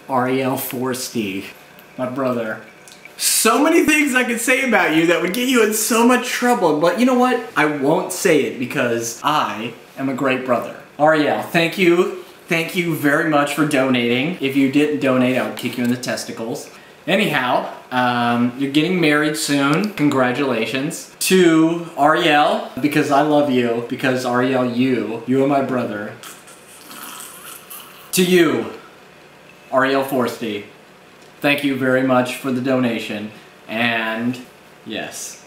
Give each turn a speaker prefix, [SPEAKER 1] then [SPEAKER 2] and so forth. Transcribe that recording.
[SPEAKER 1] Ariel Forste, my brother. So many things I could say about you that would get you in so much trouble, but you know what? I won't say it because I am a great brother. Ariel, thank you. Thank you very much for donating. If you didn't donate, I would kick you in the testicles. Anyhow, you're getting married soon. Congratulations. To Ariel, because I love you. Because Ariel, you are my brother. To you, Ariel Forste, thank you very much for the donation. And yes.